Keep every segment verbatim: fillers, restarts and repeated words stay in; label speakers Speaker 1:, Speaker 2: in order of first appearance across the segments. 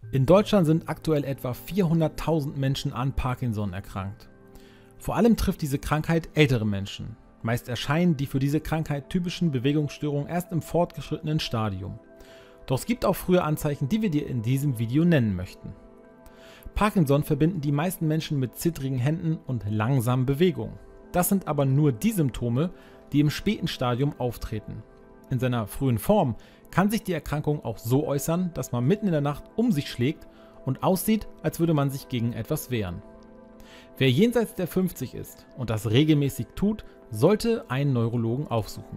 Speaker 1: In Deutschland sind aktuell etwa vierhunderttausend Menschen an Parkinson erkrankt. Vor allem trifft diese Krankheit ältere Menschen. Meist erscheinen die für diese Krankheit typischen Bewegungsstörungen erst im fortgeschrittenen Stadium. Doch es gibt auch frühe Anzeichen, die wir dir in diesem Video nennen möchten. Parkinson verbinden die meisten Menschen mit zittrigen Händen und langsamen Bewegungen. Das sind aber nur die Symptome, die im späten Stadium auftreten. In seiner frühen Form kann sich die Erkrankung auch so äußern, dass man mitten in der Nacht um sich schlägt und aussieht, als würde man sich gegen etwas wehren. Wer jenseits der fünfzig ist und das regelmäßig tut, sollte einen Neurologen aufsuchen.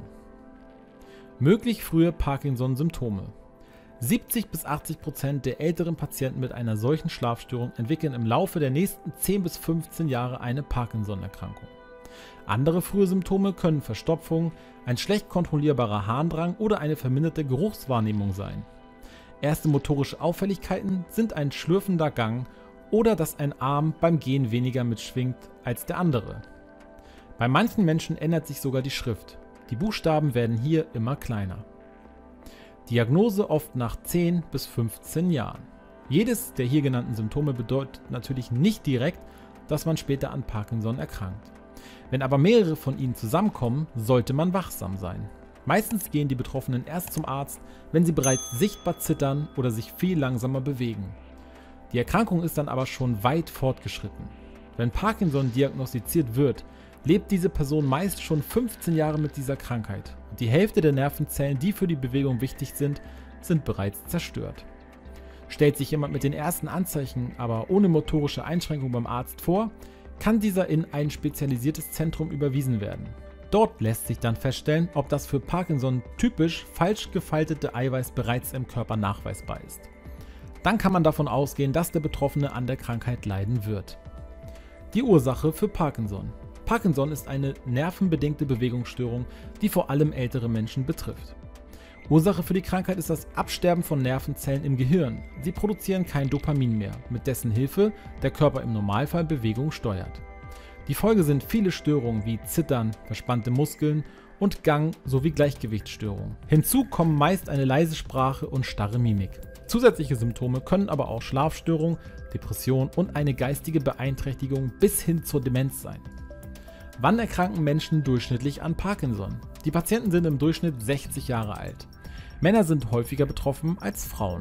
Speaker 1: Möglich frühe Parkinson-Symptome. siebzig bis achtzig Prozent der älteren Patienten mit einer solchen Schlafstörung entwickeln im Laufe der nächsten zehn bis fünfzehn Jahre eine Parkinson-Erkrankung. Andere frühe Symptome können Verstopfung, ein schlecht kontrollierbarer Harndrang oder eine verminderte Geruchswahrnehmung sein. Erste motorische Auffälligkeiten sind ein schlürfender Gang oder dass ein Arm beim Gehen weniger mitschwingt als der andere. Bei manchen Menschen ändert sich sogar die Schrift. Die Buchstaben werden hier immer kleiner. Diagnose oft nach zehn bis fünfzehn Jahren. Jedes der hier genannten Symptome bedeutet natürlich nicht direkt, dass man später an Parkinson erkrankt. Wenn aber mehrere von ihnen zusammenkommen, sollte man wachsam sein. Meistens gehen die Betroffenen erst zum Arzt, wenn sie bereits sichtbar zittern oder sich viel langsamer bewegen. Die Erkrankung ist dann aber schon weit fortgeschritten. Wenn Parkinson diagnostiziert wird, lebt diese Person meist schon fünfzehn Jahre mit dieser Krankheit und die Hälfte der Nervenzellen, die für die Bewegung wichtig sind, sind bereits zerstört. Stellt sich jemand mit den ersten Anzeichen, aber ohne motorische Einschränkung beim Arzt vor, kann dieser in ein spezialisiertes Zentrum überwiesen werden. Dort lässt sich dann feststellen, ob das für Parkinson typisch falsch gefaltete Eiweiß bereits im Körper nachweisbar ist. Dann kann man davon ausgehen, dass der Betroffene an der Krankheit leiden wird. Die Ursache für Parkinson. Parkinson ist eine nervenbedingte Bewegungsstörung, die vor allem ältere Menschen betrifft. Ursache für die Krankheit ist das Absterben von Nervenzellen im Gehirn. Sie produzieren kein Dopamin mehr, mit dessen Hilfe der Körper im Normalfall Bewegung steuert. Die Folge sind viele Störungen wie Zittern, verspannte Muskeln und Gang- sowie Gleichgewichtsstörungen. Hinzu kommen meist eine leise Sprache und starre Mimik. Zusätzliche Symptome können aber auch Schlafstörungen, Depression und eine geistige Beeinträchtigung bis hin zur Demenz sein. Wann erkranken Menschen durchschnittlich an Parkinson? Die Patienten sind im Durchschnitt sechzig Jahre alt. Männer sind häufiger betroffen als Frauen.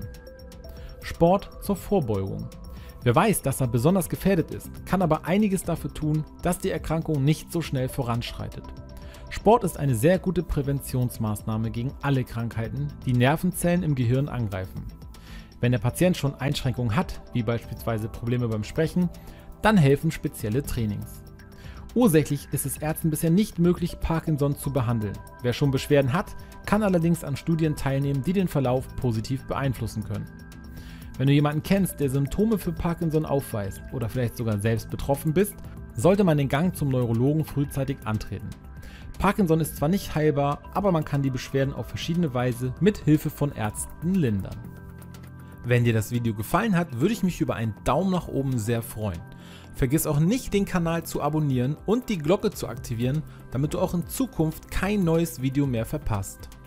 Speaker 1: Sport zur Vorbeugung. Wer weiß, dass er besonders gefährdet ist, kann aber einiges dafür tun, dass die Erkrankung nicht so schnell voranschreitet. Sport ist eine sehr gute Präventionsmaßnahme gegen alle Krankheiten, die Nervenzellen im Gehirn angreifen. Wenn der Patient schon Einschränkungen hat, wie beispielsweise Probleme beim Sprechen, dann helfen spezielle Trainings. Ursächlich ist es Ärzten bisher nicht möglich, Parkinson zu behandeln. Wer schon Beschwerden hat, kann allerdings an Studien teilnehmen, die den Verlauf positiv beeinflussen können. Wenn du jemanden kennst, der Symptome für Parkinson aufweist oder vielleicht sogar selbst betroffen bist, sollte man den Gang zum Neurologen frühzeitig antreten. Parkinson ist zwar nicht heilbar, aber man kann die Beschwerden auf verschiedene Weise mit Hilfe von Ärzten lindern. Wenn dir das Video gefallen hat, würde ich mich über einen Daumen nach oben sehr freuen. Vergiss auch nicht, den Kanal zu abonnieren und die Glocke zu aktivieren, damit du auch in Zukunft kein neues Video mehr verpasst.